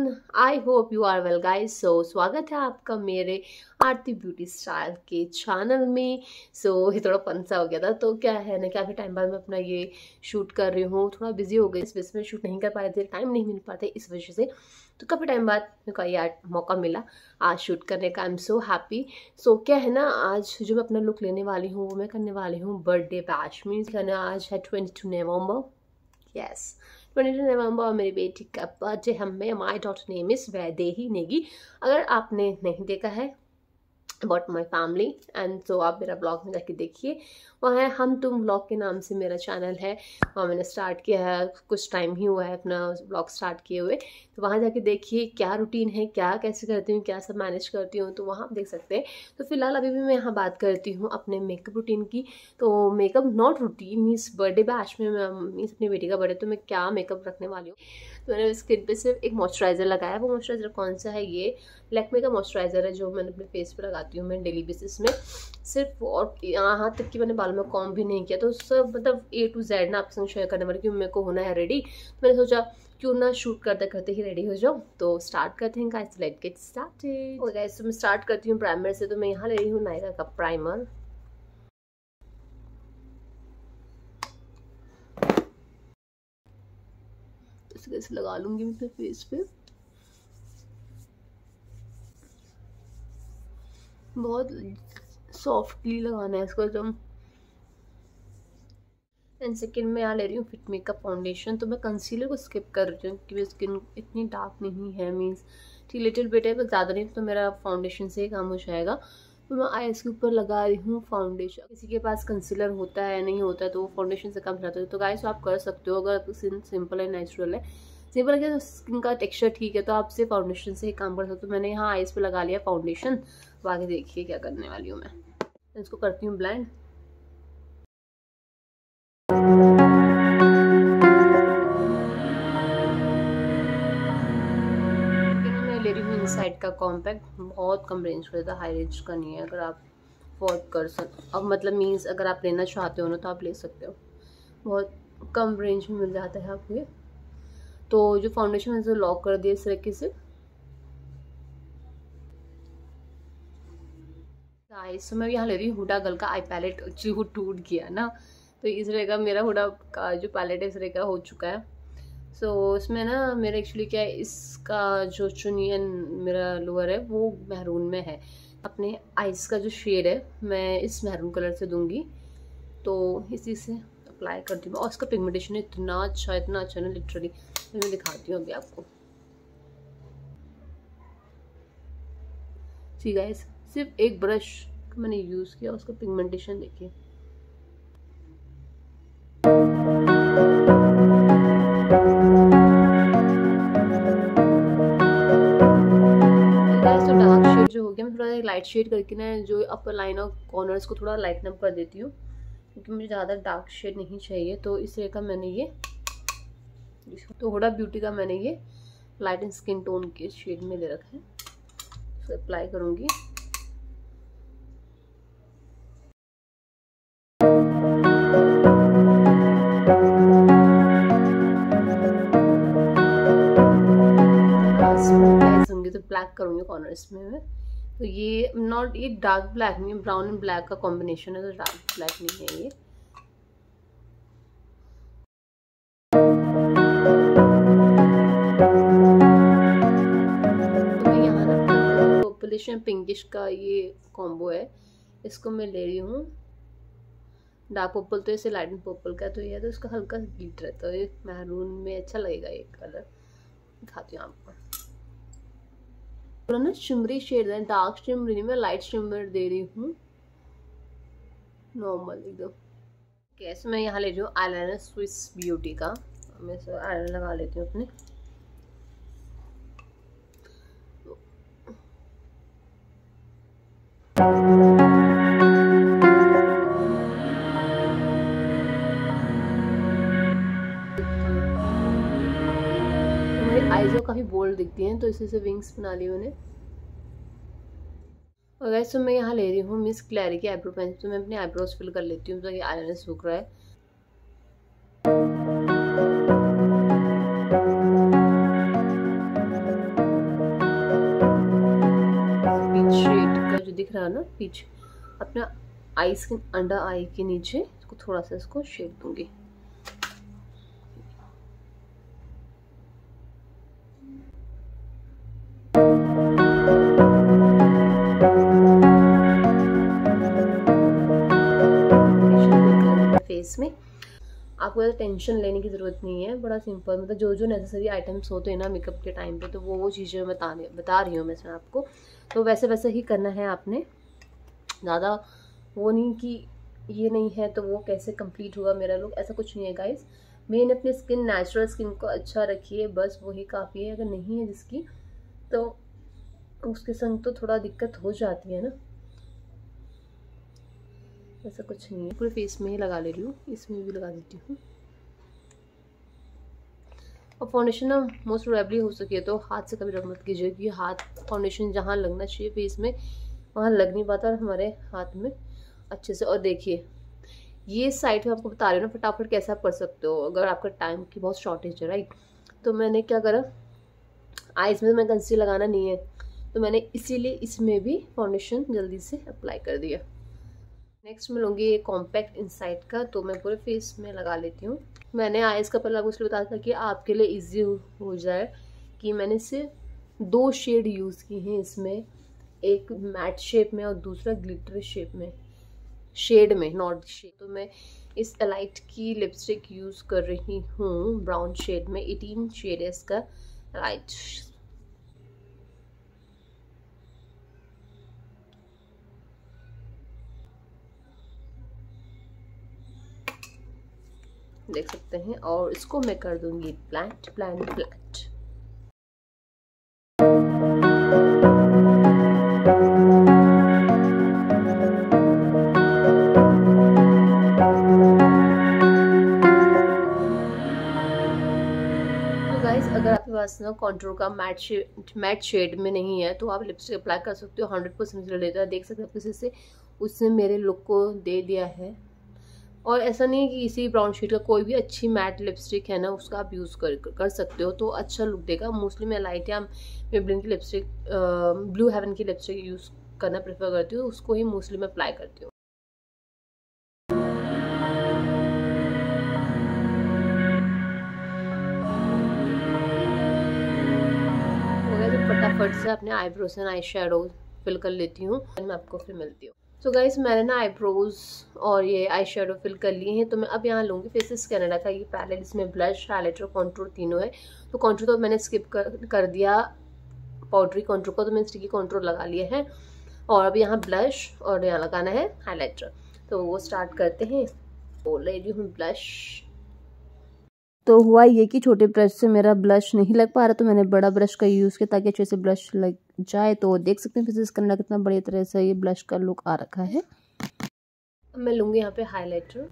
I hope you are well guys. स्वागत है आपका मेरे आरती ब्यूटी स्टाइल के चैनल में। ये थोड़ा फन सा हो गया था, तो क्या है ना, काफ़ी टाइम बाद मैं अपना ये शूट कर रही हूँ। थोड़ा बिजी हो गई, इस वजह से मैं शूट नहीं कर पा रही थी, टाइम नहीं मिल पाता इस वजह से। तो काफ़ी टाइम बाद मेरे को ये मौका मिला आज शूट करने का। I am so happy. क्या है ना, आज जो मैं अपना लुक लेने वाली हूँ वो मैं करने वाली हूँ बर्थडे बैश। मीन्स है ना, आज है 22 नवंबर। यस, 22 नवंबर और मेरी बेटी का बर्थडे है। My daughter name is Vaidehi Negi. अगर आपने नहीं देखा है अबाउट माई फैमिली एंड आप मेरा ब्लॉग में जाके देखिए। वहाँ है हम तुम ब्लॉग के नाम से मेरा चैनल है, वहाँ मैंने स्टार्ट किया है, कुछ टाइम ही हुआ है अपना ब्लॉग स्टार्ट किए हुए। तो वहाँ जाके देखिए क्या रूटीन है, क्या कैसे करती हूँ, क्या सब मैनेज करती हूँ, तो वहाँ आप देख सकते हैं। तो फिलहाल अभी भी मैं यहाँ बात करती हूँ अपने मेकअप रूटीन की। तो makeup not routine, means birthday bash में मीन्स अपनी बेटी का बर्थडे, तो मैं क्या मेकअप रखने वाली हूँ। तो मैंने स्किन पे सिर्फ एक मॉइस्चराइज़र लगाया। वो मॉइस्चराइज़र कौन सा है, ये लैक्मे का मॉइस्चराइज़र है, जो मैंने अपने फेस पे लगाती हूँ मैं डेली बेसिस में सिर्फ। और यहाँ तक कि मैंने बालों में कॉम्ब भी नहीं किया। तो सब मतलब A to Z ना आपके संग शेयर करने वाली, क्योंकि मेरे को होना है रेडी। तो मैंने सोचा क्यों ना शूट करते करते ही रेडी हो जाओ। तो स्टार्ट करते हैं guys, let's get started. Okay guys, तो मैं स्टार्ट करती हूँ प्राइमर से। तो मैं यहाँ ले रही हूँ नायका का प्राइमर। इसे कैसे लगा लूंगी मैं अपने फेस पे। बहुत सॉफ्टली लगाना है इसको एकदम। एंड सेकेंड में यहाँ ले रही हूँ फिट मेकअप फाउंडेशन। तो मैं कंसीलर को स्किप कर रही हूँ क्योंकि मेरी स्किन इतनी डार्क नहीं है, मीन्स ठीक लिटिल बिट है, बस ज़्यादा नहीं। तो मेरा फाउंडेशन से ही काम हो जाएगा। तो मैं आईज के ऊपर लगा रही हूँ फाउंडेशन। किसी के पास कंसीलर होता है नहीं होता है तो वो फाउंडेशन से काम चलाते हो। तो गाइस आप कर सकते हो, अगर स्किन सिंपल है, नेचुरल है, सिंपल है, तो स्किन का टेक्सचर ठीक है, तो आप सिर्फ फाउंडेशन से ही काम कर सकते हो। तो मैंने यहाँ आईज पे लगा लिया फाउंडेशन। तो आगे देखिए क्या करने वाली हूँ मैं। इसको करती हूँ ब्लेंड। ले रही हूँ इनसाइड का कॉम्पैक्ट, बहुत कम रेंज का देता, हाई रेंज का नहीं है। अगर आप अफोर्ड कर सकते, अब मतलब मीन्स अगर आप लेना चाहते हो ना तो आप ले सकते हो, बहुत कम रेंज में मिल जाता है आपको ये। तो जो फाउंडेशन है लॉक कर दिया इस तरीके से। गाइस, तो मैं यहाँ ले रही हूँ हुडा गर्ल का आई पैलेट, जो टूट गया ना, तो इस तरह का मेरा हुडा का जो पैलेट है इस तरह का हो चुका है। इसमें ना मेरा एक्चुअली क्या है, इसका जो चुनियन मेरा लोअर है वो मैरून में है। अपने आइज़ का जो शेड है मैं इस मैरून कलर से दूंगी। तो इसी से अप्लाई करती हूँ। और इसका पिगमेंटेशन इतना अच्छा ना, लिटरली मैं दिखाती हूँ अभी आपको। सी गाइस, सिर्फ एक ब्रश मैंने यूज़ किया, उसका पिगमेंटेशन देखिए। तो डार्क शेड जो हो गया, मैं थोड़ा लाइट शेड करके ना जो अपर लाइन और कॉर्नर्स को थोड़ा लाइटन अप कर देती हूँ, क्योंकि मुझे ज़्यादा डार्क शेड नहीं चाहिए। तो इस तरह का मैंने ये, तो हुडा ब्यूटी का मैंने ये लाइट एंड स्किन टोन के शेड में ले रखा है। तो अप्लाई करूँगी। तो ब्लैक करूँगी कॉर्नर्स में मैं। तो ये नॉट, ये डार्क ब्लैक नहीं, ब्राउन एंड ब्लैक का कॉम्बिनेशन है, तो डार्क ब्लैक नहीं है ये। तो मैं यहाँ ना पर्पलिश पिंकिश का ये कॉम्बो है, इसको मैं ले रही हूँ। डार्क पर्पल तो इसे लाइट पर्पल का तो ये है, तो इसका हल्का ग्लिटर है, तो ये मैरून में अच्छा लगेगा ये कलर। दिखाती हूँ आपको। ना शिमरी शेड है, डार्क शिमरी नहीं, मैं लाइट शिमर दे रही हूँ, नॉर्मल एकदम। कैसे मैं यहाँ ले रही हूँ आईलाइनर स्विस ब्यूटी का। मैं आईलाइनर लगा लेती हूँ अपने। आईज काफ़ी बोल्ड दिखती हैं, तो इसी से विंग्स बना ली मैंने। और वैसे मैं यहाँ ले रही हूँ मिस क्लैरी की आईब्रो पेंसिल। तो मैं अपने आईब्रोज फिल कर लेती हूँ, तो ये आईलाइनर सूख रहा है। रहा ना पीछे, अपना आईज के अंडर आई के नीचे इसको थोड़ा सा इसको शेड दूंगी। फेस में आपको ज़्यादा टेंशन लेने की ज़रूरत नहीं है, बड़ा सिंपल, मतलब जो जो नेसेसरी आइटम्स होते हैं ना मेकअप के टाइम पे, तो वो चीज़ें बता रही हूँ मैं आपको, तो वैसे वैसे ही करना है आपने। ज़्यादा वो नहीं कि ये नहीं है तो वो कैसे कंप्लीट होगा मेरा लुक, ऐसा कुछ नहीं है गाइस। मेन अपनी स्किन, नेचुरल स्किन को अच्छा रखिए, बस वही काफ़ी है। अगर नहीं है जिसकी तो उसके संग तो थोड़ा दिक्कत हो जाती है ना, ऐसा कुछ नहीं है। पूरे फेस में ही लगा ले रही हूँ, इसमें भी लगा देती हूँ। और फाउंडेशन ना मोस्ट प्रोबेबली हो सके तो हाथ से कभी रब मत कीजिए, क्योंकि हाथ फाउंडेशन जहाँ लगना चाहिए फेस में वहाँ लग नहीं पाता हमारे हाथ में अच्छे से। और देखिए ये साइड में आपको बता रही हूँ ना फटाफट कैसे आप कर सकते हो अगर आपका टाइम की बहुत शॉर्टेज है, राइट। तो मैंने क्या करा, आईज में मैं कंसीलर लगाना नहीं है तो मैंने इसीलिए इसमें भी फाउंडेशन जल्दी से अप्लाई कर दिया। नेक्स्ट मैं लूँगी ये कॉम्पैक्ट इनसाइड का, तो मैं पूरे फेस में लगा लेती हूँ। मैंने आईज का पहले आपको इसलिए बताया था कि आपके लिए इजी हो जाए कि मैंने सिर्फ 2 शेड यूज़ की हैं इसमें, एक मैट शेप में और दूसरा ग्लिटर शेप में, शेड में नॉट शेड। तो मैं इस एलाइट की लिपस्टिक यूज़ कर रही हूँ ब्राउन शेड में, 18 शेड है इसका एलाइट। देख सकते हैं, और इसको मैं कर दूंगी ब्लैंड ब्लैंड ब्लैंड। अगर आपके पास ना कॉन्टूर का मैट शेड में नहीं है तो आप लिपस्टिक अप्लाई कर सकते हो, 100% रिजल्ट देता है। देख सकते हो किसी से उसने मेरे लुक को दे दिया है। और ऐसा नहीं है कि इसी ब्राउन शेड का कोई भी अच्छी मैट लिपस्टिक है ना उसका आप यूज़ कर सकते हो तो अच्छा लुक देगा। मोस्टली मैं लाइट या मेबलिन की लिपस्टिक, ब्लू हेवन की लिपस्टिक यूज़ करना प्रेफर करती हूँ, उसको ही मोस्टली मैं अप्लाई करती हूँ। फटाफट से अपने eyebrows and eye shadow fill कर लेती हूँ, मैं आपको फिर मिलती हूँ। तो गाइस मैंने ना आईब्रोज और ये आई शेडो फिल कर लिए हैं, तो मैं अब यहाँ लूँगी फेसेस कनाडा का ये पैलेट। इसमें ब्लश, हाइलाइटर, कॉन्टूर तीनों है। तो कॉन्टूर तो मैंने स्किप कर दिया, पाउडरी कॉन्टूर को तो मैंने स्टिकी कॉन्टूर लगा लिया है। और अब यहाँ ब्लश और यहाँ लगाना है हाईलाइटर, तो वो स्टार्ट करते हैं। बोल रही हूँ ब्लश। तो हुआ ये कि छोटे ब्रश से मेरा ब्लश नहीं लग पा रहा, तो मैंने बड़ा ब्रश का यूज़ किया ताकि अच्छे से ब्लश लग जाए। तो देख सकते हैं फेसेस कनाडा कितना बढ़िया तरह से ये ब्लश का लुक आ रखा है। अब मैं लूँगी यहाँ पे हाइलाइटर।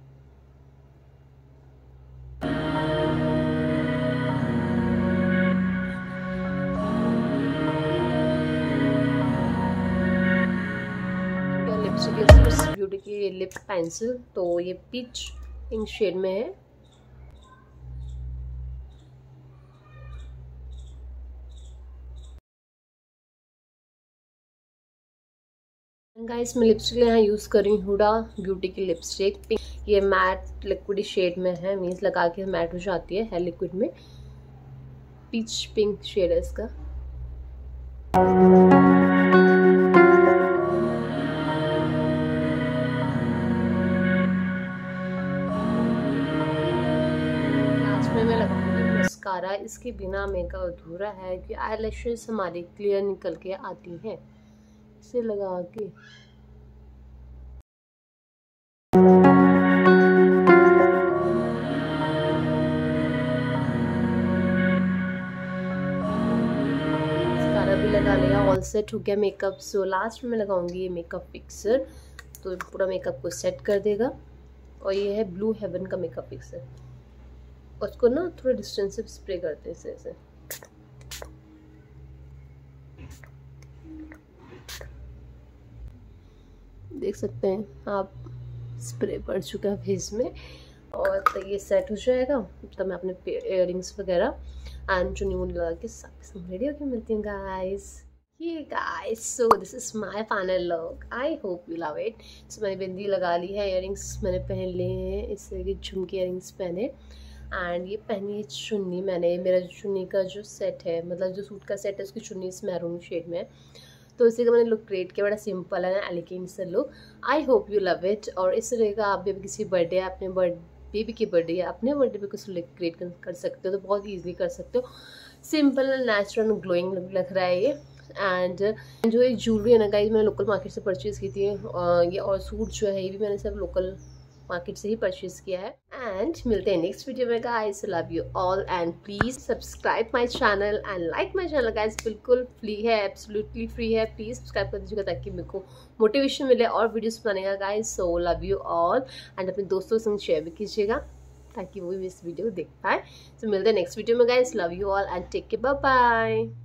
लिपस्टिक ब्यूटी की लिप पेंसिल, तो ये पीच पिंक शेड में है। गाइस मैं लिपस्टिक यहाँ यूज़ कर रही हूँ हुडा ब्यूटी की लिपस्टिक पिंक, ये मैट लिक्विड शेड में है, मीन्स लगा के मैट हो जाती है लिक्विड में। पीच पिंक शेड है इसका। लास्ट में मैं लगाऊंगी मस्कारा, इसके बिना मेकअप अधूरा है कि आईलैशेस हमारी क्लियर निकल के आती हैं इसे लगा के। भी लगा लिया, ऑल सेट हो गया मेकअप। सो लास्ट में लगाऊंगी ये मेकअप फिक्सर, तो पूरा मेकअप को सेट कर देगा। और ये है ब्लू हेवन का मेकअप फिक्सर, उसको ना थोड़ा डिस्टेंस से स्प्रे करते हैं ऐसे। देख सकते हैं आप स्प्रे पड़ चुका है फेस में। और तो ये सेट हो जाएगा तब मैं अपने इयररिंग्स वगैरह एंड चुन्नी मुन्नी लगा के साथ रेडी होकर मिलती हूँ गाइस। ये guys, so this is my final look, I hope you love it. So मैंने बिंदी लगा ली है, इयररिंग्स मैंने पहन लिए हैं, इस तरह के झुमके इयररिंग्स पहने, एंड ये पहनी है चुन्नी मैंने। मेरा चुन्नी का जो सेट है, मतलब जो सूट का सेट है, उसकी चुन्नी इस मैरून शेड में है, तो इसी का मैंने लुक क्रिएट किया। बड़ा सिंपल है, एलिगेंट सा look. I hope you love it. और इस तरह का आप भी किसी बर्थडे, अपने बेबी की बर्थडे या अपने बर्थडे पे कुछ लुक क्रिएट कर सकते हो, तो बहुत ईजिली कर सकते हो। सिंपल नेचुरल ग्लोइंग लुक लग रहा है ये। एंड जो ये ज्वेलरी है ना गाइस, मैंने लोकल मार्केट से परचेज़ की थी, ये और सूट जो है ये भी मैंने सब लोकल मार्केट से ही परचेज किया है। एंड मिलते हैं नेक्स्ट वीडियो में guys. Love you all and please subscribe my channel and like my channel guys. बिल्कुल फ्री है, एब्सोल्युटली फ्री है। प्लीज सब्सक्राइब कर दीजिएगा ताकि मेरे को मोटिवेशन मिले और वीडियोस बनाने का guys. So love you all and अपने दोस्तों के संग शेयर भी कीजिएगा ताकि वो भी इस वीडियो को देख पाए। तो मिलते हैं नेक्स्ट वीडियो में guys. Love you all and take care, bye bye.